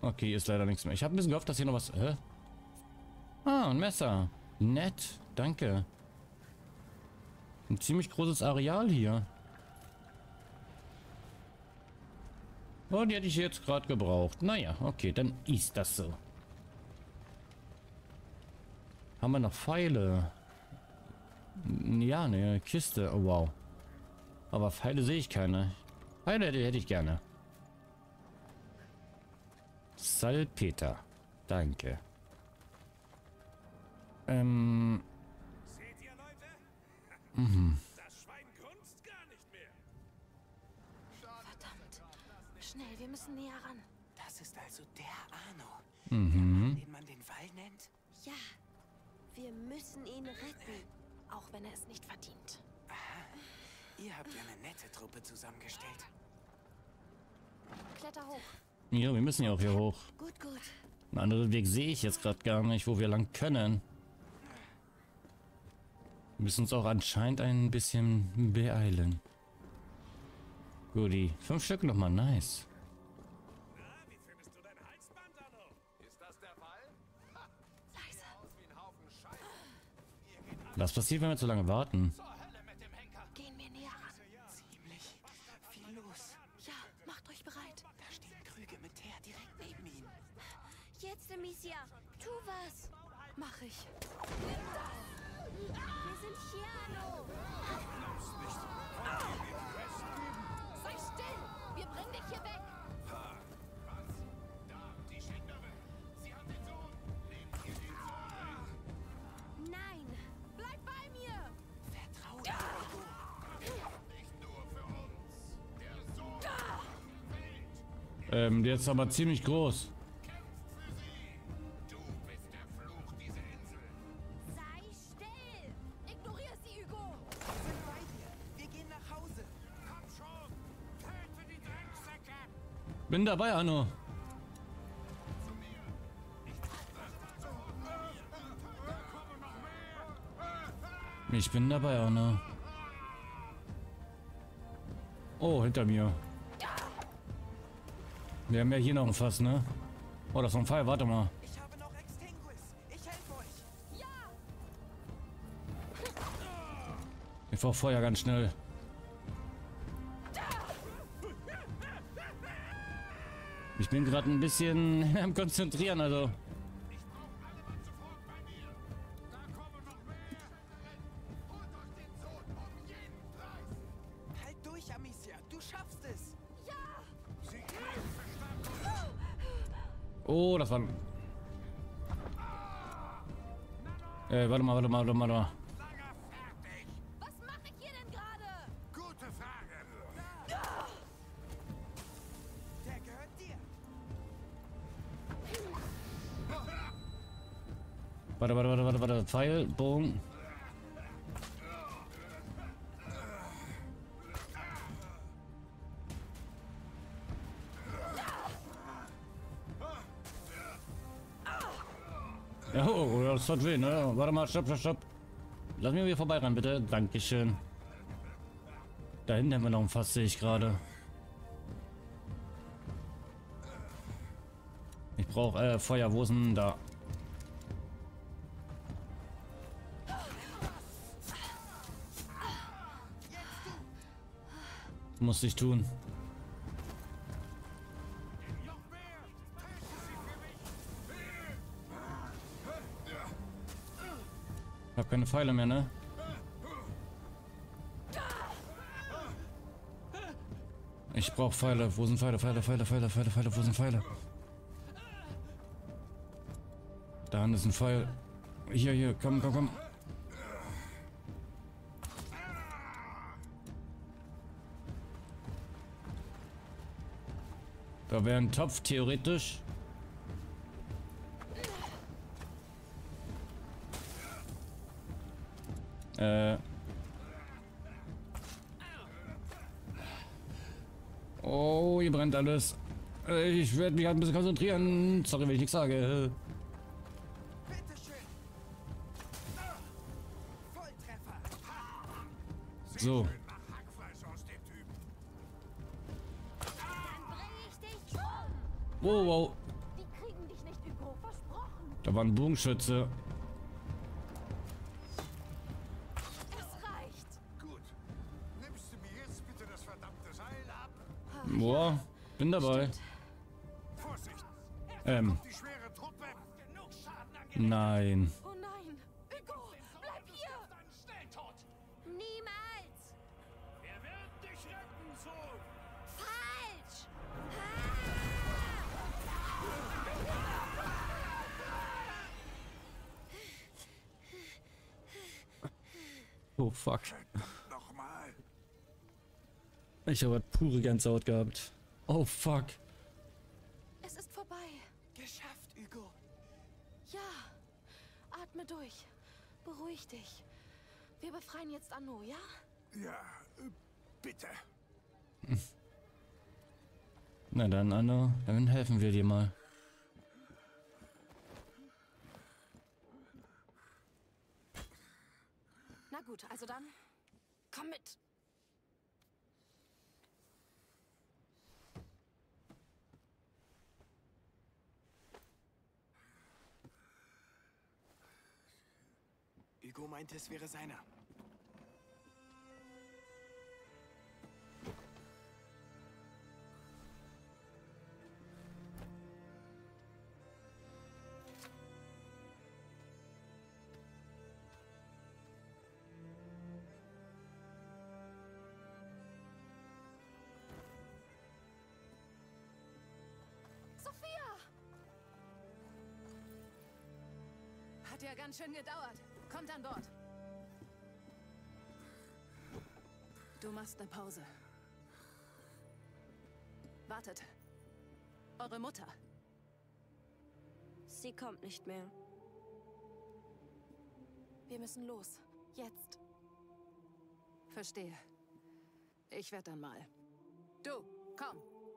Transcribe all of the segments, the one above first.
Okay, ist leider nichts mehr. Ich habe ein bisschen gehofft, dass hier noch was... Ah, ein Messer. Nett. Danke. Ein ziemlich großes Areal hier. Oh, die hätte ich jetzt gerade gebraucht. Naja, okay, dann ist das so. Haben wir noch Pfeile? Ja, eine Kiste. Oh, wow. Aber Pfeile sehe ich keine. Pfeile hätte ich gerne. Salpeter. Danke. Seht ihr, Leute? Das Schwein grunzt gar nicht mehr. Verdammt. Schnell, wir müssen näher ran. Das ist also der Arno. Der Mann, den man den Wall nennt? Ja, wir müssen ihn retten. Auch wenn er es nicht verdient. Ihr habt ja eine nette Truppe zusammengestellt. Kletter hoch. Ja, wir müssen ja auch hier hoch. Gut, gut. Einen anderen Weg sehe ich jetzt gerade gar nicht, wo wir lang können. Wir müssen uns auch anscheinend ein bisschen beeilen. Guti. 5 Stück nochmal, nice. Na, wie findest du dein Halsband, Arno? Ist das der Fall? Leise. Aus wie ein Haufen Scheiße. Was passiert, wenn wir zu lange warten? Zur Hölle mit dem Henker. Gehen wir näher ran. Ziemlich viel los. Ja, macht euch bereit. Da stehen Krüge mit Teer direkt neben ihm. Jetzt, Amicia. Tu was. Mach ich. Wir sind hier, Arno. Sei still. Wir bringen dich hier weg. Was? Da, die Schicknerin. Sie hat den Sohn. Nehmt ihr den Sohn weg. Nein. Bleib bei mir. Vertrau dir, Ego. Nicht nur für uns. Der Sohn fällt. Der ist aber ziemlich groß. Kämpft für sie. Du bist der Fluch dieser Insel. Sei still. Ignoriere sie, Hugo. Wir sind bei dir. Wir gehen nach Hause. Komm schon! Töte die Drecksäcke! Bin dabei, Arno. Zu mir. Da kommen noch mehr! Ich bin dabei, Arno. Oh, hinter mir. Wir haben ja hier noch ein Fass, ne? Oh, das ist ein Pfeil, warte mal. Ich habe noch Extinguis. Ich helfe euch. Ja. Ich brauche Feuer ganz schnell. Ich bin gerade ein bisschen am Konzentrieren, also. Ich brauche alle Mann sofort bei mir. Da kommen noch mehr! Holt euch den Sohn um jeden Preis. Halt durch, Amicia. Du schaffst es. Sie greifen Verstärkung! Oh, das war. Warte mal. Langer fertig! Was mache ich hier denn gerade? Gute Frage! Der gehört dir. Warte. Pfeil, Bogen. Ja, oh, das tut weh, ne? Warte mal, stopp. Lass mich hier vorbeirennen, bitte. Dankeschön. Da hinten haben wir noch ein Fass, sehe ich gerade. Ich brauche Feuer. Wo ist denn da? Muss ich tun. Noch mehr! Töte sie für mich! Ich habe keine Pfeile mehr, ne? Ich brauche Pfeile. Wo sind Pfeile? Wo sind Pfeile? Da ist ein Pfeil. Hier. Komm. Da wäre ein Topf, theoretisch. Oh, hier brennt alles. Ich werde mich halt ein bisschen konzentrieren. Sorry, wenn ich nichts sage. Bitteschön. Volltreffer. So. Mach Hackfleisch aus dem Typen! Dann bringe ich dich um. Wow. Da war ein Bogenschütze. Es reicht. Gut. Nimmst du mir jetzt bitte das verdammte Seil ab? Boah, bin dabei. Vorsicht! Ähm, Die schwere Truppe! Genug Schaden angerichtet. nein. Oh nein. Hugo, bleib hier. Dein Schnelltod. Niemals. Wir werden dich retten, Sohn. Falsch. Oh fuck. Nochmal! Ich habe pure Gänsehaut gehabt. Oh fuck. Es ist vorbei. Geschafft, Hugo. Ja. Atme durch. Beruhig dich. Wir befreien jetzt Anno, ja? Ja, bitte. Na dann, Anno, dann helfen wir dir mal. Na gut, also dann. Komm mit. Hugo meinte, es wäre seiner. Sophia! Hat ja ganz schön gedauert. Kommt an Bord. Du machst eine Pause. Wartet. Eure Mutter. Sie kommt nicht mehr. Wir müssen los. Jetzt. Verstehe. Ich werde dann mal. Du, komm.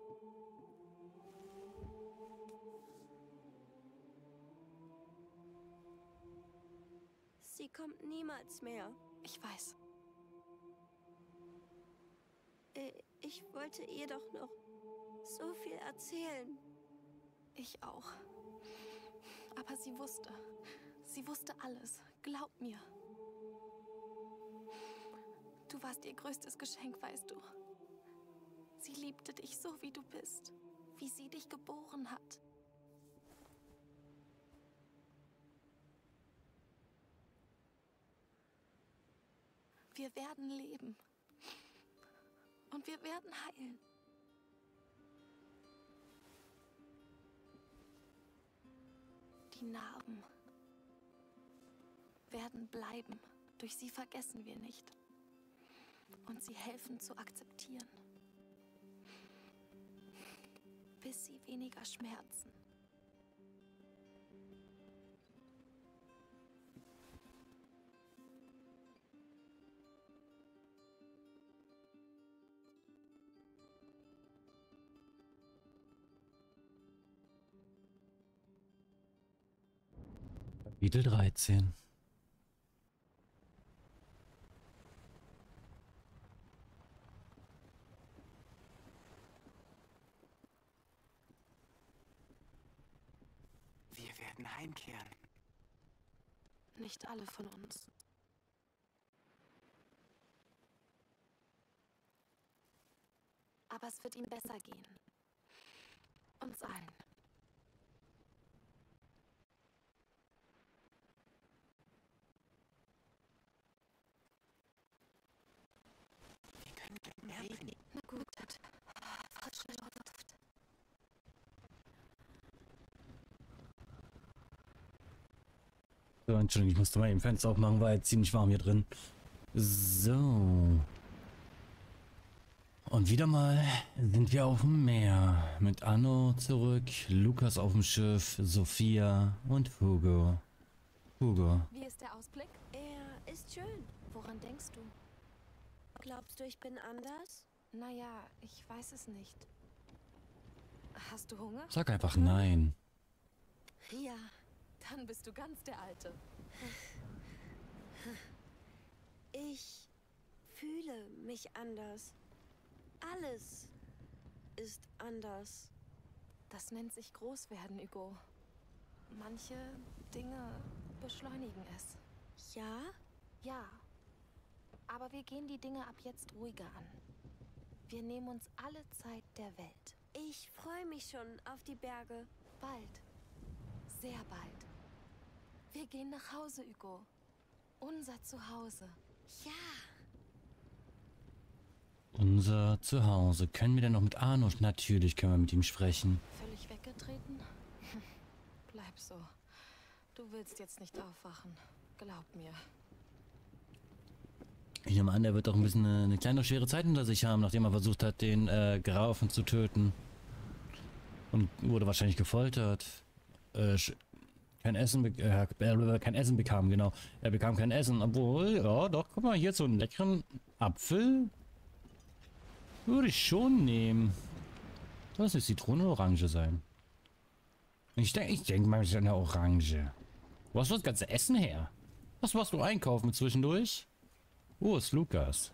Sie kommt niemals mehr. Ich weiß. Ich wollte ihr doch noch so viel erzählen. Ich auch. Aber sie wusste. Sie wusste alles. Glaub mir. Du warst ihr größtes Geschenk, weißt du. Sie liebte dich so, wie du bist. Wie sie dich geboren hat. Wir werden leben. Und wir werden heilen. Die Narben werden bleiben. Durch sie vergessen wir nicht. Und sie helfen zu akzeptieren. Bis sie weniger schmerzen. Kapitel 13. Wir werden heimkehren. Nicht alle von uns. Aber es wird ihm besser gehen. Uns allen. Wir können mehr reden. Na gut. Frische Luft. So, Entschuldigung, ich musste mal eben Fenster aufmachen, war jetzt ziemlich warm hier drin. So. Und wieder mal sind wir auf dem Meer. Mit Anno zurück, Lukas auf dem Schiff, Sophia und Hugo. Hugo. Wie ist der Ausblick? Er ist schön. Woran denkst du? Glaubst du, ich bin anders? Naja, ich weiß es nicht. Hast du Hunger? Sag einfach nein. Ja. Dann bist du ganz der Alte. Ich fühle mich anders. Alles ist anders. Das nennt sich Großwerden, Hugo. Manche Dinge beschleunigen es. Ja? Ja. Aber wir gehen die Dinge ab jetzt ruhiger an. Wir nehmen uns alle Zeit der Welt. Ich freue mich schon auf die Berge. Bald. Sehr bald. Wir gehen nach Hause, Hugo. Unser Zuhause. Ja. Unser Zuhause. Können wir denn noch mit Arno? Natürlich können wir mit ihm sprechen. Völlig weggetreten? Bleib so. Du willst jetzt nicht aufwachen. Glaub mir. Ich nehme an, er wird auch ein bisschen eine kleine schwere Zeit hinter sich haben, nachdem er versucht hat, den Graufen zu töten. Und wurde wahrscheinlich gefoltert. Kein Essen bekam, genau. Er bekam kein Essen, obwohl, ja doch, guck mal, hier so einen leckeren Apfel. Würde ich schon nehmen. Soll das eine Zitrone oder Orange sein? Ich denke mal, es ist eine Orange. Wo hast du das ganze Essen her? Was machst du einkaufen zwischendurch? Wo ist Lukas?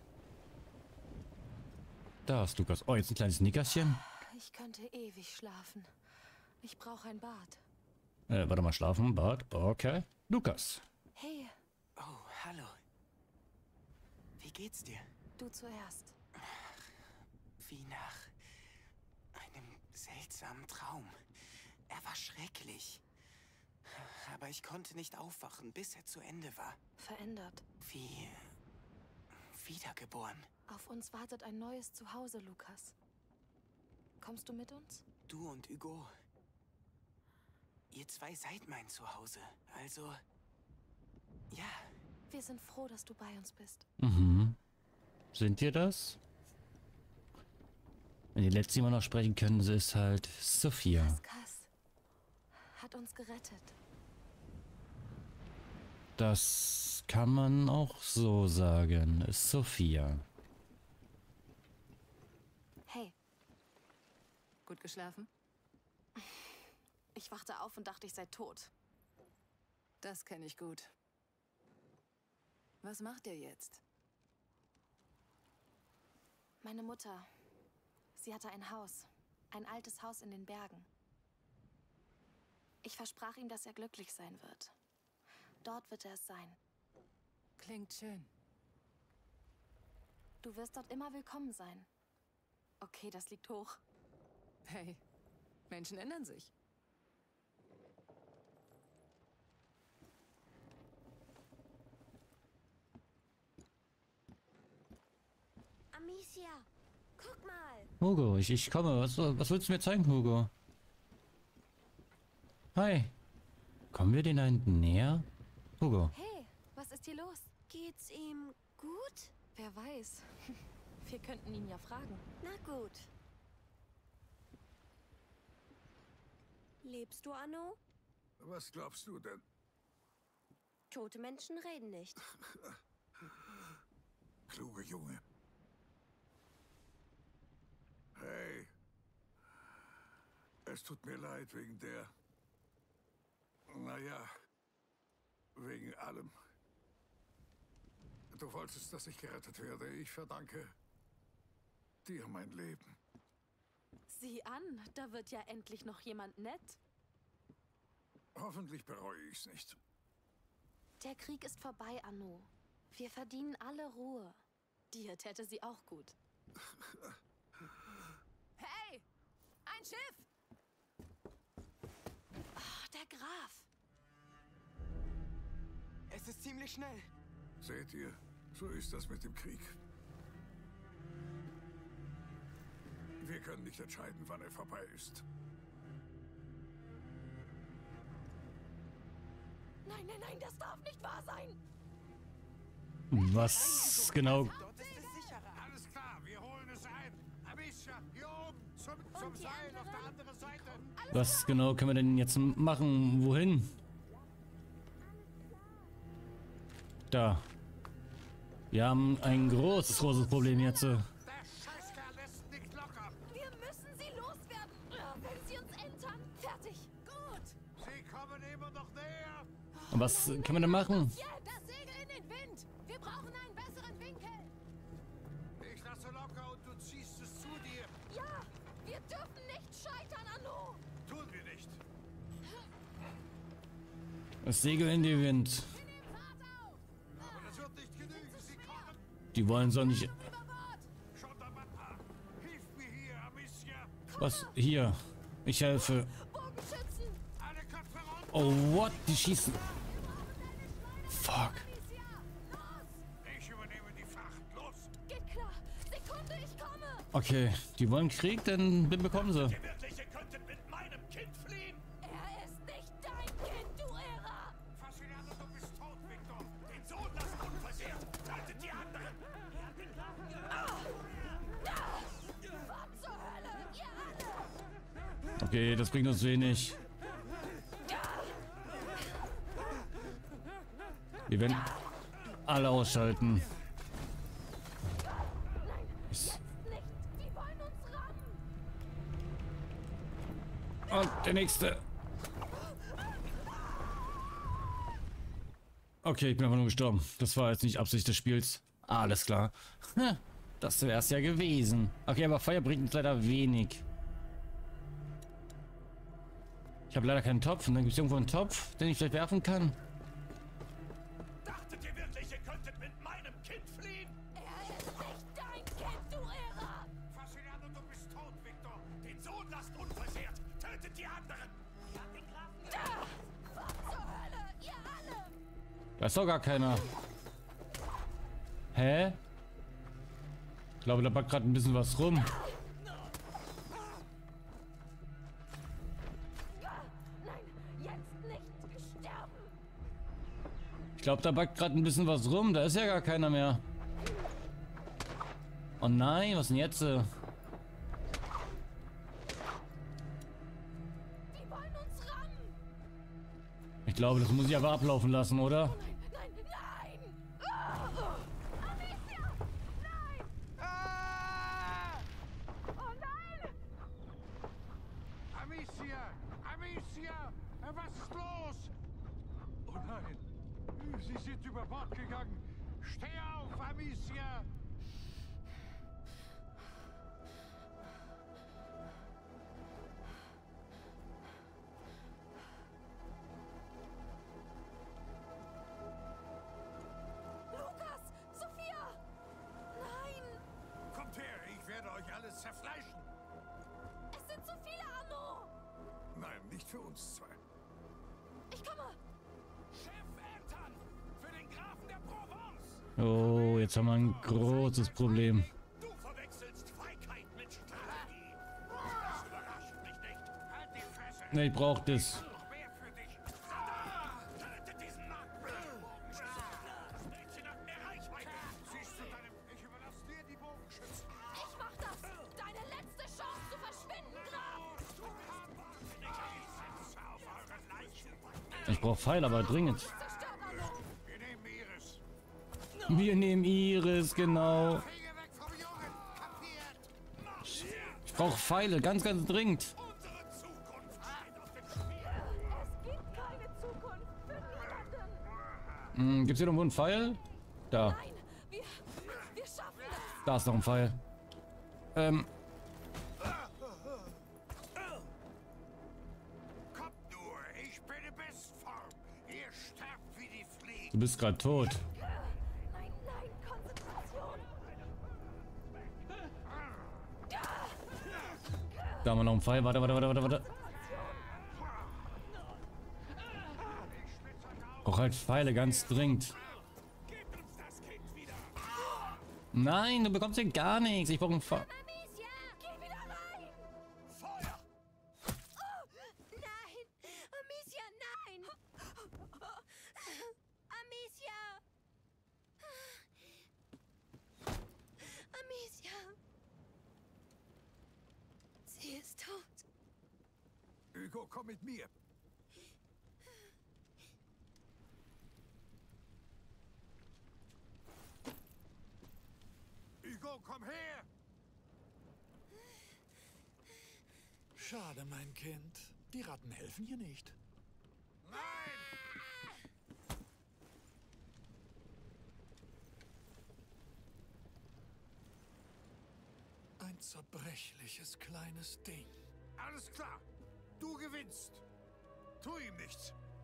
Da ist Lukas. Oh, jetzt ein kleines Nickerchen. Ich könnte ewig schlafen. Ich brauche ein Bad. Warte mal, schlafen, Bad. Okay. Lukas. Hey, Oh, hallo. Wie geht's dir? du zuerst. Wie nach einem seltsamen Traum. Er war schrecklich. Aber ich konnte nicht aufwachen, bis er zu Ende war. Verändert. Wie wiedergeboren. Auf uns wartet ein neues Zuhause, Lukas. Kommst du mit uns? Du und Hugo. Ihr zwei seid mein Zuhause. Also, ja. Wir sind froh, dass du bei uns bist. Mhm. Sind ihr das? Wenn die letzte immer noch sprechen können, sie ist halt Sophia. Kas hat uns gerettet. Das kann man auch so sagen. Sophia. Hey, Gut geschlafen? ich wachte auf und dachte, ich sei tot. Das kenne ich gut. Was macht ihr jetzt? Meine Mutter, sie hatte ein Haus. Ein altes Haus in den Bergen. Ich versprach ihm, dass er glücklich sein wird. Dort wird er es sein. Klingt schön. Du wirst dort immer willkommen sein. Okay, das liegt hoch. Hey, Menschen ändern sich. Amicia, guck mal. Hugo, ich komme. Was willst du mir zeigen, Hugo? Hi. Kommen wir den da hinten näher? Hugo. Hey, was ist hier los? Geht's ihm gut? Wer weiß. Wir könnten ihn ja fragen. Na gut. Lebst du, Anno? Was glaubst du denn? Tote Menschen reden nicht. Kluge Junge. Hey. Es tut mir leid wegen der... Naja, wegen allem. Du wolltest, dass ich gerettet werde. Ich verdanke dir mein Leben. Sieh an, da wird ja endlich noch jemand nett. Hoffentlich bereue ich's nicht. Der Krieg ist vorbei, Anno. Wir verdienen alle Ruhe. Dir täte sie auch gut. Hey! Ein Schiff! Ach, der Graf. Es ist ziemlich schnell. Seht ihr, so ist das mit dem Krieg. Wir können nicht entscheiden, wann er vorbei ist. Nein, nein, nein, das darf nicht wahr sein. Was genau? Dort ist es sicherer. Alles klar, wir holen es ein. Amicia, hier oben, zum die Seil auf andere? der anderen Seite. Was genau können wir denn jetzt machen? Wohin? Da. Wir haben ein großes Problem jetzt. Der Scheißkerl lässt nicht locker. Wir müssen sie loswerden. Wenn sie uns entern. Fertig. Gut! Sie kommen immer noch näher. Und was können wir denn machen? Das Segel in den Wind! Wir brauchen einen besseren Winkel! Ich lasse locker und du ziehst es zu dir. Ja, wir dürfen nicht scheitern, Anno. Tun wir nicht. Das Segel in den Wind. Aber das wird nicht genügen. Sie kommen. Die wollen so nicht... Schon dabei. Hilf mir hier, Amicia. Was? Hier. Ich helfe. Bogenschützen! Alle Köpfe runter. Oh, what? Die schießen. Fuck. Ich übernehme die Fracht. Los. Geht klar! Sekunde, ich komme! Okay, die wollen Krieg, dann bekommen sie. Ihr Wirkliche könntet mit meinem Kind fliehen. Er ist nicht dein Kind, du Irrer! Fascinator, du bist tot, Victor. Den Sohn lasst unversehrt. Tötet die anderen. Was zur Hölle, ihr alle! Okay, das bringt uns wenig. Wir werden alle ausschalten. Nicht! Die wollen uns rammen! Und der nächste. Okay, ich bin einfach nur gestorben. Das war jetzt nicht Absicht des Spiels. Alles klar. Das wäre es ja gewesen. Okay, aber Feuer bringt uns leider wenig. Ich habe leider keinen Topf. Und dann gibt es irgendwo einen Topf, den ich vielleicht werfen kann. Dachtet ihr wirklich, ihr könntet mit meinem Kind fliehen? Er ist nicht dein Kind, du Irrer! Fascinator, du bist tot, Victor. Den Sohn lasst unversehrt. Tötet die anderen. Was zur Hölle, ihr alle! Da ist doch gar keiner. Hä? Ich glaube, da backt gerade ein bisschen was rum. Nein, jetzt nicht sterben! Ich glaube, da backt gerade ein bisschen was rum. Da ist ja gar keiner mehr. Oh nein, was denn jetzt? Die wollen uns rammen! Ich glaube, das muss ich aber ablaufen lassen, oder? Nein, nein, nein! Amicia! Nein! Oh nein! Amicia! Amicia! Was ist los? Oh nein! Sie sind über Bord gegangen! Steh auf, Amicia! Lukas! Sophia! Nein! Kommt her, ich werde euch alles zerfleischen! Es sind zu viele, Arno! Nein, nicht für uns zwei. Ich komme! Chef Eltern. Für den Grafen der Provence. Oh, jetzt haben wir ein großes Problem. Du verwechselst Feigheit mit Strategie. Das überrascht mich nicht. Halt die Fresse! Ne, ich brauche das. Noch mehr für dich! Tötet diesen Mann. Das Mädchen hat mehr Reichweite. Siehst du deinem... Ich überlasse dir die Bogenschützen! Ich mach das! Deine letzte Chance zu verschwinden, Graf! Ich sitze auf euren Leichen! Ich brauche Pfeil, aber dringend. Zerstört, Arno! Wir nehmen Iris! Wir nehmen Iris, genau. Finger weg vom Jungen! Kapiert! Ich brauche Pfeile, ganz, ganz dringend. Unsere Zukunft steht auf dem Spiel. Es gibt keine Zukunft für niemanden! Gibt's hier irgendwo einen Pfeil? Da. Nein, wir schaffen das! Da ist noch ein Pfeil. Kommt nur! Ich bin in Bestform! Ihr sterbt wie die Fliegen! Du bist gerade tot. Nein, nein, Konzentration! Da haben wir noch einen Pfeil. Warte. Brauch halt Pfeile, ganz dringend. Gebt uns das Kind wieder. Nein, du bekommst hier gar nichts. Ich brauche einen Pfeil. Amicia! Geh wieder rein! Feuer. Nein! Amicia, nein! Amicia! Amicia! Sie ist tot. Hugo, komm mit mir! Hugo, komm her! Schade, mein Kind. Die Ratten helfen hier nicht. Nein! Ein zerbrechliches kleines Ding. Alles klar! Du gewinnst! Tu ihm nichts!